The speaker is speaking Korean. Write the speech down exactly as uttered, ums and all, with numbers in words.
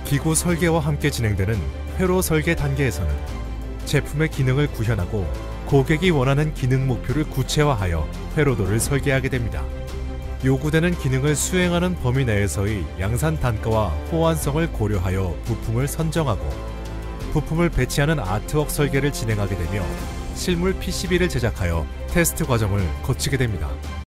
기구 설계와 함께 진행되는 회로 설계 단계에서는 제품의 기능을 구현하고 고객이 원하는 기능 목표를 구체화하여 회로도를 설계하게 됩니다. 요구되는 기능을 수행하는 범위 내에서의 양산 단가와 호환성을 고려하여 부품을 선정하고 부품을 배치하는 아트웍 설계를 진행하게 되며 실물 피시비를 제작하여 테스트 과정을 거치게 됩니다.